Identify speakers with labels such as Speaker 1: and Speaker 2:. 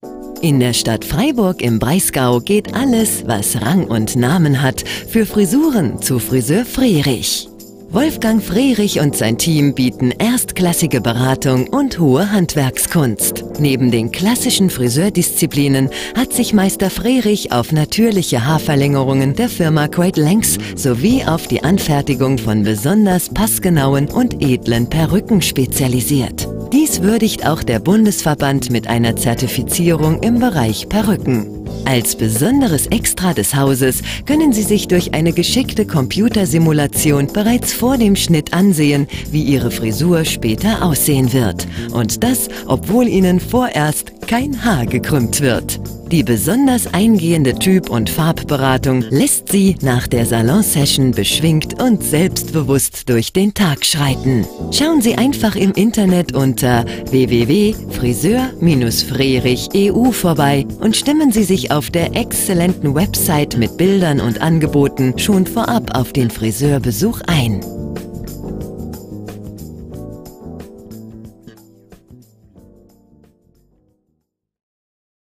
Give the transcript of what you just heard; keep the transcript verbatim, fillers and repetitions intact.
Speaker 1: In der Stadt Freiburg im Breisgau geht alles, was Rang und Namen hat, für Frisuren zu Friseur Frerich. Wolfgang Frerich und sein Team bieten erstklassige Beratung und hohe Handwerkskunst. Neben den klassischen Friseurdisziplinen hat sich Meister Frerich auf natürliche Haarverlängerungen der Firma Great Lengths sowie auf die Anfertigung von besonders passgenauen und edlen Perücken spezialisiert. Dies würdigt auch der Bundesverband mit einer Zertifizierung im Bereich Perücken. Als besonderes Extra des Hauses können Sie sich durch eine geschickte Computersimulation bereits vor dem Schnitt ansehen, wie Ihre Frisur später aussehen wird. Und das, obwohl Ihnen vorerst kein Haar gekrümmt wird. Die besonders eingehende Typ- und Farbberatung lässt Sie nach der Salonsession beschwingt und selbstbewusst durch den Tag schreiten. Schauen Sie einfach im Internet unter w w w punkt friseur frerich punkt e u vorbei und stimmen Sie sich auf der exzellenten Website mit Bildern und Angeboten schon vorab auf den Friseurbesuch ein.